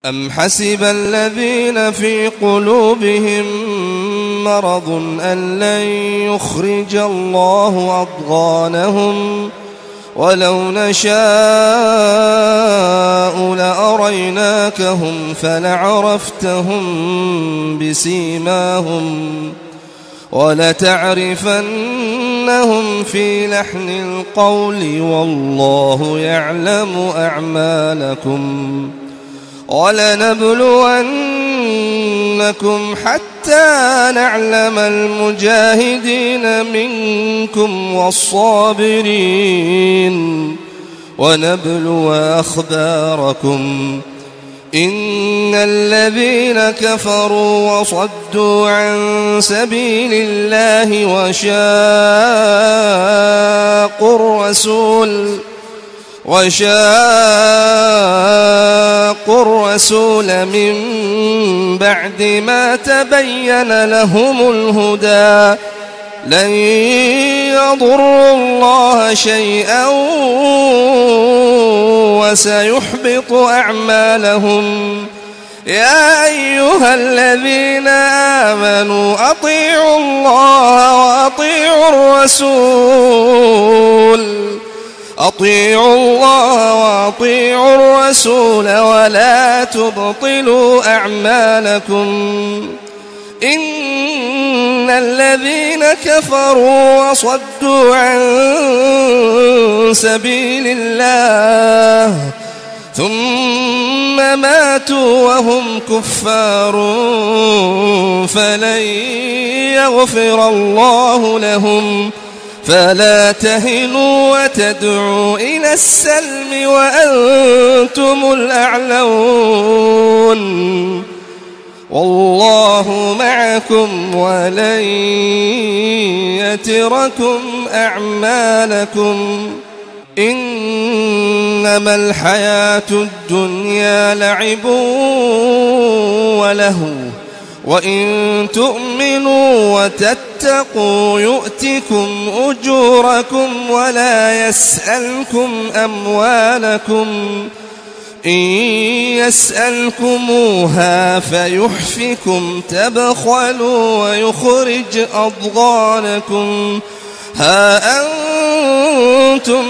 أم حسب الذين في قلوبهم مرض أن لن يخرج الله أضغانهم ولو نشاء لأريناكهم فلعرفتهم بسيماهم ولتعرفنهم في لحن القول والله يعلم أعمالكم ولنبلونكم حتى نعلم المجاهدين منكم والصابرين ونبلو أخباركم إن الذين كفروا وصدوا عن سبيل الله وشاقوا الرسول من بعد ما تبين لهم الهدى لن يضروا الله شيئا وسيحبط أعمالهم يا أيها الذين آمنوا أطيعوا الله وأطيعوا الرسول ولا تبطلوا أعمالكم إن الذين كفروا وصدوا عن سبيل الله ثم ماتوا وهم كفار فلن يغفر الله لهم فلا تهنوا وتدعوا إلى السلم وأنتم الأعلون والله معكم ولن يتركم أعمالكم إنما الحياة الدنيا لعب ولهو وإن تؤمنوا وتتقوا يؤتكم أجوركم ولا يسألكم أموالكم إن يسألكموها فيحفكم تبخلوا ويخرج أضغانكم ها أنتم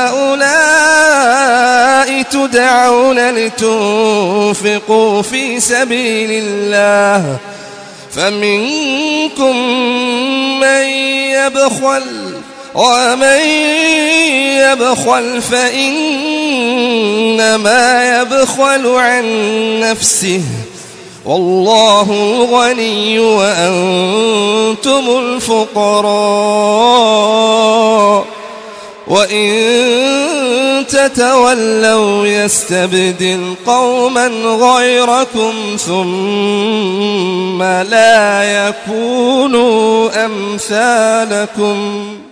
هؤلاء تدعون لتنفقوا في سبيل الله فمنكم من يبخل ومن يبخل فإنما يبخل عن نفسه والله الغني وأنتم الفقراء وإن تتولوا يستبدل قوما غيركم ثم لا يكونوا أمثالكم